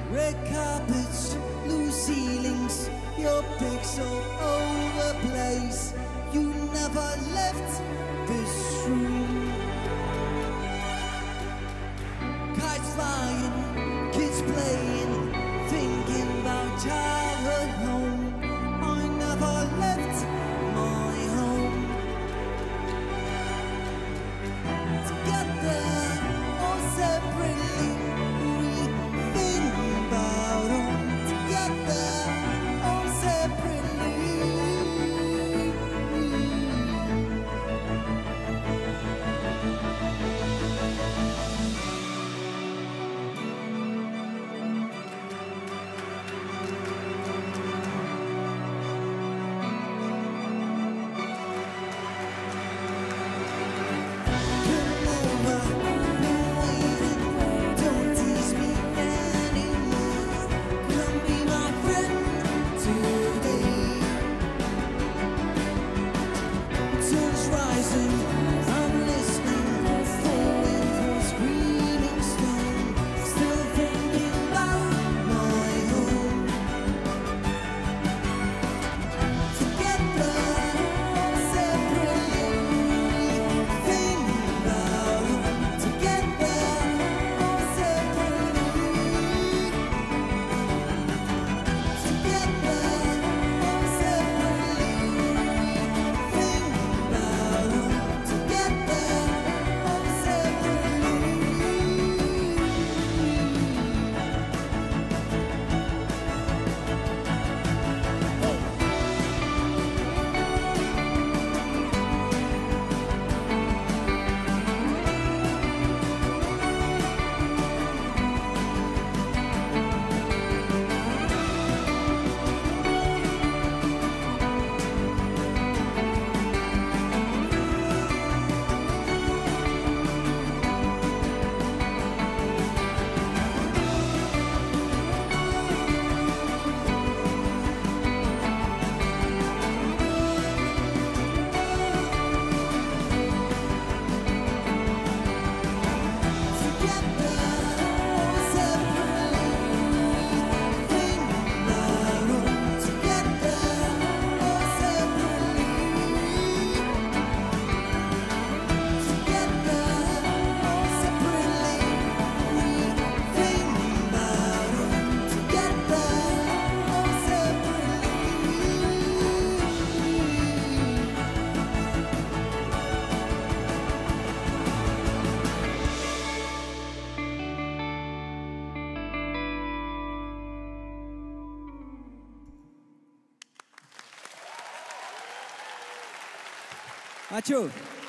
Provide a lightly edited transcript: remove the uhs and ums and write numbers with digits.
Red carpets, blue ceilings, your pics all over the place. You never left this room. Kites flying, kids playing, thinking about childhood home. I never left my home. Together or separately, we think about home. Together or separately. Macho.